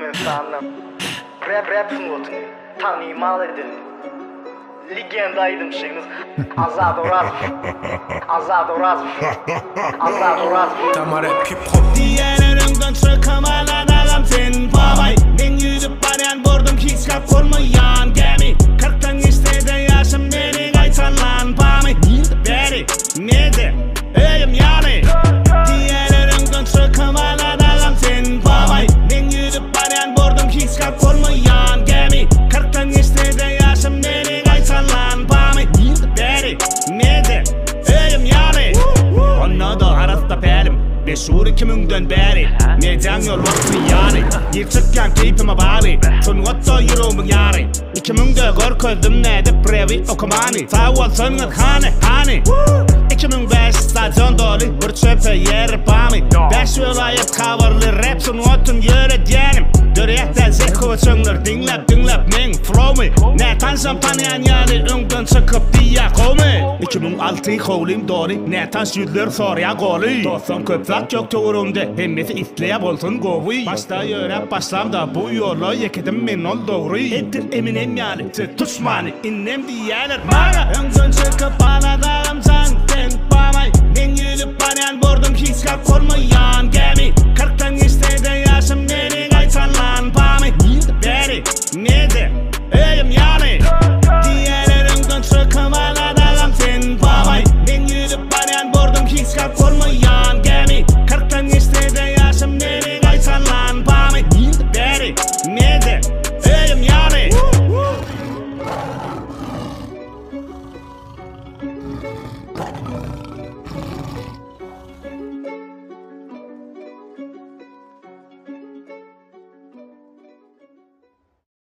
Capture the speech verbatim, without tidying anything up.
insanım. Rap rap sunuyordun. Tanımalıydı. Legendaydım şeyiniz. Azad Oraz. Azad Oraz. Azad Oraz. Tamam rap hip hop. Diğerlerinden çıkamadan ağam sen babay. Ben yüzüp baran vurdum hiç kap olmayan gemi. Kırktan istedi yaşım beni kaytan lan pami. Beri neydi? Öyüm yani. Diğerlerinden çıkamadan ağam sen babay. Ben yüzüp baran vurdum hiç kap olmayan gemi. Kırktan istedi yaşım beni kaytan lan pami. Beri neydi? Öyüm yani. Onunla da arasında perim. Beşur iki münden beri Neden yol vakti yani İlk çıkken keyfime bari Tungotta yüreğimin yari İki münde gör közüm neydi brevi okumani Sağ olsun hane hani İki mün beş stasyon dolu Bir çöpe yeri bami Beş vilayet coverlı rap sunotun yöre diyenim Döreyekten zeko çöngler dinlep dinlep men flow'mi Ne tansam tanıyan yani önden çıkıp diye komi İki mün altı kovlim doğru Ne tans yüzler soruya goli Dostum köpsak yok tuğrumda Hemmeti isteye bolsun govi Başta yöre başlam da bu yolu yekedim men ol doğru Ettir eminem yani Tutuşmani innem diyeler Mara önden çıkıp alada